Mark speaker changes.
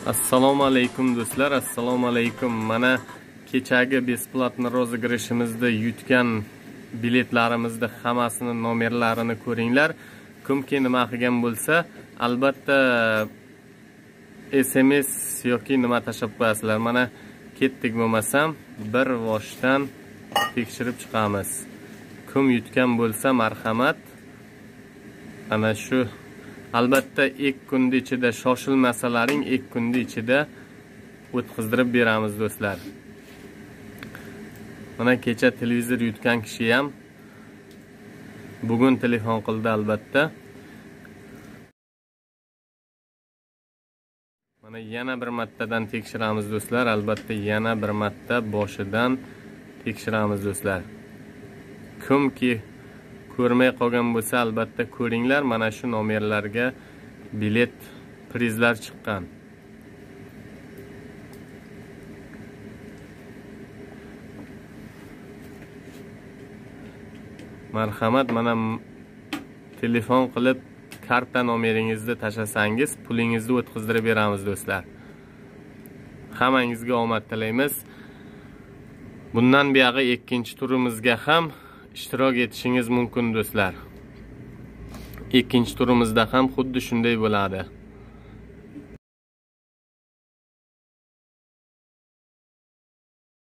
Speaker 1: Assalomu alaykum do'stlar, assalomu alaykum. Mana kechagi besplatni rozыгрышimizda yutgan biletlarimizda hammasini nomerlarini ko'ringlar. Kimki nima qilgan bo'lsa, albatta SMS yoki nima tashab qo'yasizlar. Mana ketdik bo'lmasam, bir voshdan tekshirib chiqamiz. Kim yutgan bo'lsa marhamat. Ana shu albatta ilk kunda ichida shoshilmasalaring, ilk kunda ichida o'tkazdirib beramiz do'stlar. Mana kecha televizor yutgan kishi ham bugun telefon qildi albatta. Mana yana bir martadan tekshiramiz do'stlar, albatta yana bir marta boshidan tekshiramiz do'stlar. Kimki ko'rmay qolgan bo'lsa albatta ko'ringlar, mana shu nomerlarga bilet prizlar chiqqan. Marhamat, mana telefon qilib karta nomeringizni tashlasangiz, pulingizni o'tkazdirib beramiz do'stlar. Hammangizga omad tilaymiz. Bundan buyog'i ikkinchi turimizga ham ishtirok etishingiz mumkin do'stlar. Ikkinchi turimizda ham xuddi shunday bo'ladi.